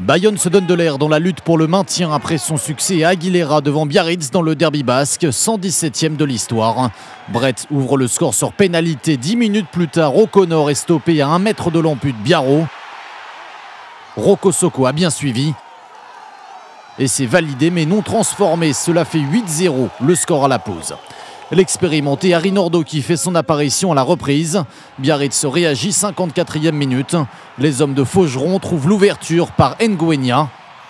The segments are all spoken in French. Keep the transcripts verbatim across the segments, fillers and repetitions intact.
Bayonne se donne de l'air dans la lutte pour le maintien après son succès à Aguilera devant Biarritz dans le derby basque, cent dix-septième de l'histoire. Brett ouvre le score sur pénalité. Dix minutes plus tard, O'Connor est stoppé à un mètre de l'amput de Biarro. Rocco Socco a bien suivi. Et c'est validé mais non transformé. Cela fait huit zéro, le score à la pause. L'expérimenté Harry Nordoki fait son apparition à la reprise. Biarritz réagit, cinquante-quatrième minute. Les hommes de Faugeron trouvent l'ouverture par Nguenia.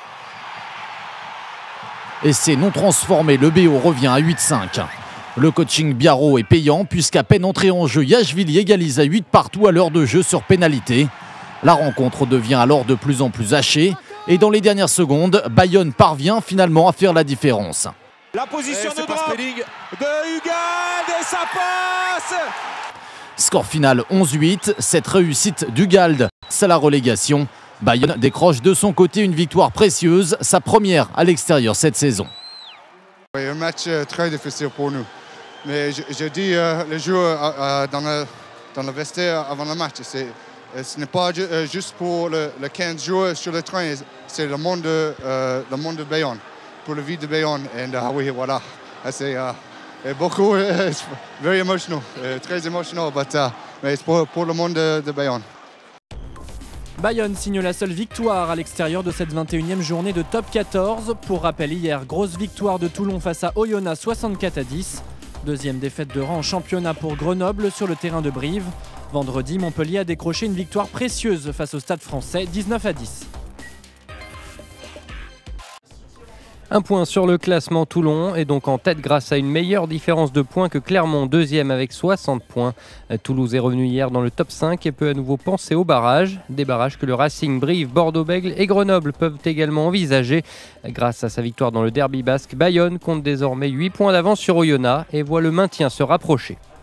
Et c'est non transformé, le B O revient à huit cinq. Le coaching Biarro est payant puisqu'à peine entré en jeu, Yachvili égalise à huit partout à l'heure de jeu sur pénalité. La rencontre devient alors de plus en plus hachée. Et dans les dernières secondes, Bayonne parvient finalement à faire la différence. La position de drop de Ugald et ça passe. Score final onze huit, cette réussite d'Ugald, c'est la relégation. Bayonne décroche de son côté une victoire précieuse, sa première à l'extérieur cette saison. Oui, un match très difficile pour nous. Mais je, je dis euh, les joueurs euh, dans, le, dans le vestiaire avant le match, ce n'est pas ju juste pour le, le quinze joueurs sur le train, c'est le monde de, euh, le monde de Bayonne. Pour la vie de Bayonne. Et uh, oui, voilà. C'est uh, beaucoup, it's very emotional, uh, très émotionnel, but, uh, mais c'est pour, pour le monde de, de Bayonne. Bayonne signe la seule victoire à l'extérieur de cette vingt et unième journée de top quatorze. Pour rappel, hier, grosse victoire de Toulon face à Oyonnax, soixante-quatre à dix. Deuxième défaite de rang en championnat pour Grenoble sur le terrain de Brive. Vendredi, Montpellier a décroché une victoire précieuse face au Stade Français, dix-neuf à dix. Un point sur le classement, Toulon est donc en tête grâce à une meilleure différence de points que Clermont, deuxième avec soixante points. Toulouse est revenu hier dans le top cinq et peut à nouveau penser aux barrages. Des barrages que le Racing, Brive, Bordeaux-Bègles et Grenoble peuvent également envisager. Grâce à sa victoire dans le derby basque, Bayonne compte désormais huit points d'avance sur Oyonnax et voit le maintien se rapprocher.